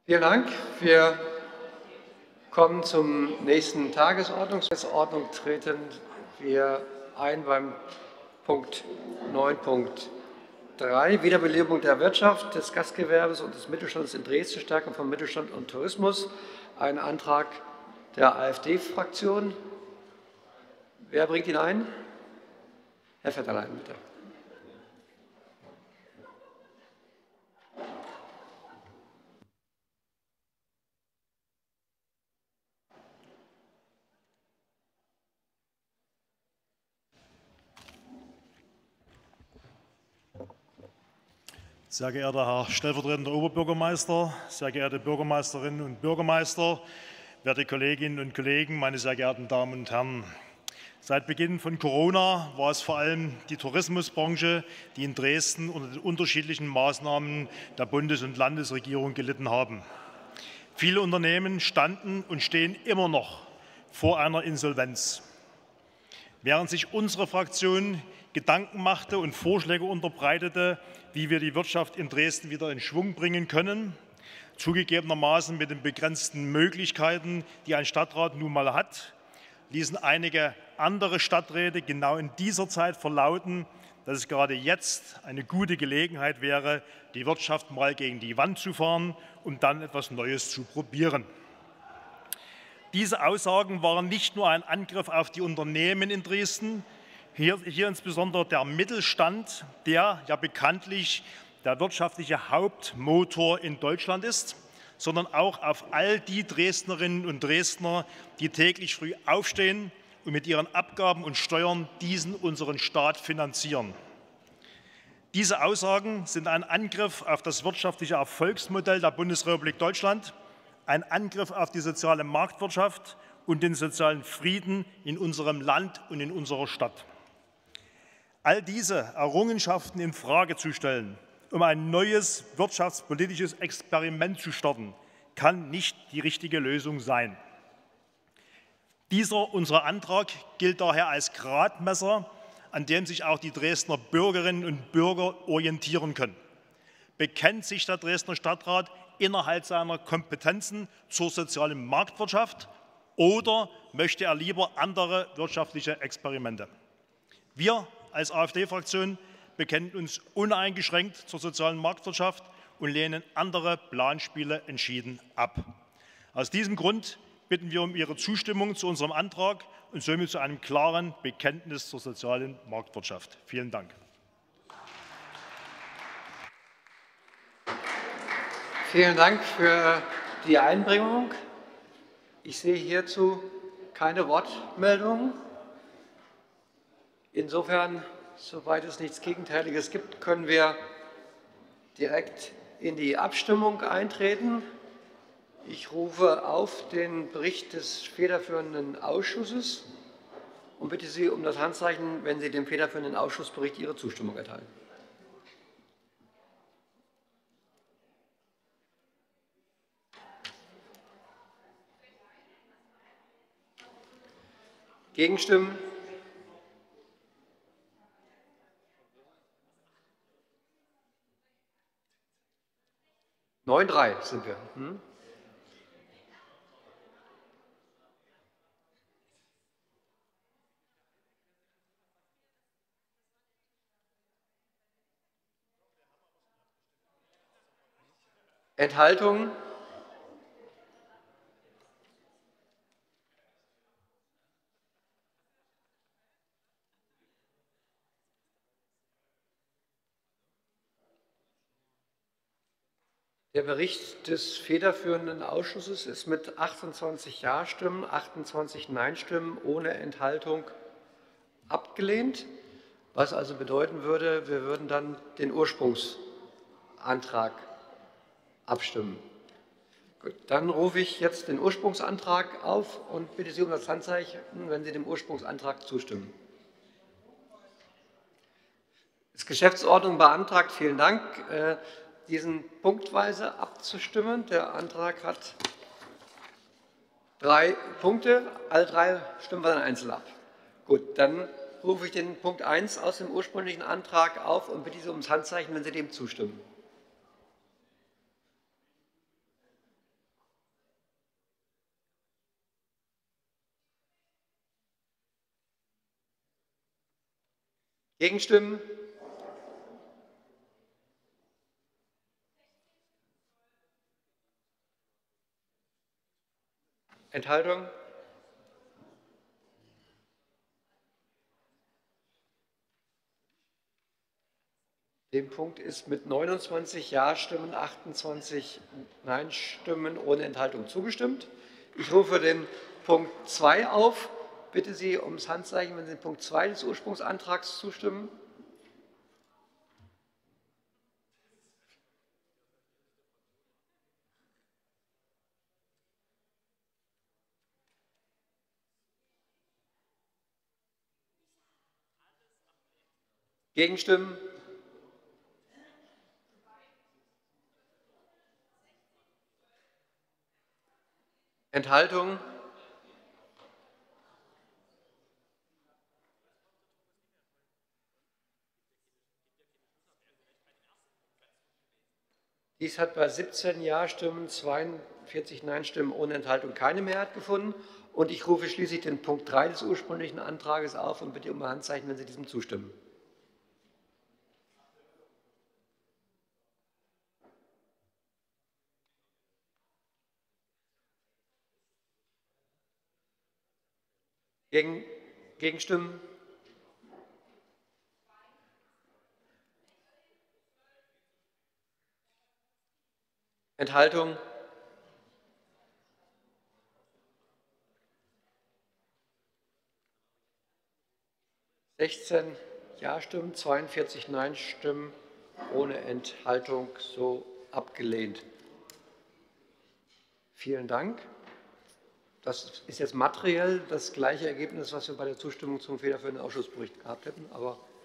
Vielen Dank. Wir kommen zum nächsten Tagesordnung. Treten wir ein beim Punkt 9.3, Wiederbelebung der Wirtschaft, des Gastgewerbes und des Mittelstandes in Dresden, Stärkung von Mittelstand und Tourismus. Ein Antrag der AfD-Fraktion. Wer bringt ihn ein? Herr Vetterlein, bitte. Sehr geehrter Herr stellvertretender Oberbürgermeister, sehr geehrte Bürgermeisterinnen und Bürgermeister, werte Kolleginnen und Kollegen, meine sehr geehrten Damen und Herren! Seit Beginn von Corona war es vor allem die Tourismusbranche, die in Dresden unter den unterschiedlichen Maßnahmen der Bundes- und Landesregierung gelitten haben. Viele Unternehmen standen und stehen immer noch vor einer Insolvenz. Während sich unsere Fraktion Gedanken machte und Vorschläge unterbreitete, wie wir die Wirtschaft in Dresden wieder in Schwung bringen können, zugegebenermaßen mit den begrenzten Möglichkeiten, die ein Stadtrat nun mal hat, ließen einige andere Stadträte genau in dieser Zeit verlauten, dass es gerade jetzt eine gute Gelegenheit wäre, die Wirtschaft mal gegen die Wand zu fahren und dann etwas Neues zu probieren. Diese Aussagen waren nicht nur ein Angriff auf die Unternehmen in Dresden, hier insbesondere der Mittelstand, der ja bekanntlich der wirtschaftliche Hauptmotor in Deutschland ist, sondern auch auf all die Dresdnerinnen und Dresdner, die täglich früh aufstehen und mit ihren Abgaben und Steuern unseren Staat finanzieren. Diese Aussagen sind ein Angriff auf das wirtschaftliche Erfolgsmodell der Bundesrepublik Deutschland, ein Angriff auf die soziale Marktwirtschaft und den sozialen Frieden in unserem Land und in unserer Stadt. All diese Errungenschaften in Frage zu stellen, um ein neues wirtschaftspolitisches Experiment zu starten, kann nicht die richtige Lösung sein. Unser Antrag gilt daher als Gradmesser, an dem sich auch die Dresdner Bürgerinnen und Bürger orientieren können. Bekennt sich der Dresdner Stadtrat innerhalb seiner Kompetenzen zur sozialen Marktwirtschaft oder möchte er lieber andere wirtschaftliche Experimente? Wir als AfD-Fraktion bekennen uns uneingeschränkt zur sozialen Marktwirtschaft und lehnen andere Planspiele entschieden ab. Aus diesem Grund bitten wir um Ihre Zustimmung zu unserem Antrag und somit zu einem klaren Bekenntnis zur sozialen Marktwirtschaft. Vielen Dank. Vielen Dank für die Einbringung. Ich sehe hierzu keine Wortmeldungen. Insofern, soweit es nichts Gegenteiliges gibt, können wir direkt in die Abstimmung eintreten. Ich rufe auf den Bericht des federführenden Ausschusses und bitte Sie um das Handzeichen, wenn Sie dem federführenden Ausschussbericht Ihre Zustimmung erteilen. Gegenstimmen? Neun, drei sind wir. Enthaltungen? Der Bericht des federführenden Ausschusses ist mit 28 Ja-Stimmen, 28 Nein-Stimmen ohne Enthaltung abgelehnt, was also bedeuten würde, wir würden dann den Ursprungsantrag abstimmen. Gut, dann rufe ich jetzt den Ursprungsantrag auf und bitte Sie um das Handzeichen, wenn Sie dem Ursprungsantrag zustimmen. Die Geschäftsordnung beantragt, vielen Dank, diesen punktweise abzustimmen. Der Antrag hat 3 Punkte. Alle 3 stimmen wir dann einzeln ab. Gut, dann rufe ich den Punkt 1 aus dem ursprünglichen Antrag auf und bitte Sie um das Handzeichen, wenn Sie dem zustimmen. Gegenstimmen? Enthaltung? Dem Punkt ist mit 29 Ja-Stimmen, 28 Nein-Stimmen ohne Enthaltung zugestimmt. Ich rufe den Punkt 2 auf. Bitte Sie ums Handzeichen, wenn Sie dem Punkt 2 des Ursprungsantrags zustimmen. Gegenstimmen? Enthaltung? Dies hat bei 17 Ja-Stimmen, 42 Nein-Stimmen ohne Enthaltung keine Mehrheit gefunden. Und ich rufe schließlich den Punkt 3 des ursprünglichen Antrags auf und bitte um ein Handzeichen, wenn Sie diesem zustimmen. Gegenstimmen? Enthaltung? (16 Ja-Stimmen, 42 Nein-Stimmen ohne Enthaltung, so abgelehnt. Vielen Dank. Das ist jetzt materiell das gleiche Ergebnis, was wir bei der Zustimmung zum federführenden Ausschussbericht gehabt hätten, aber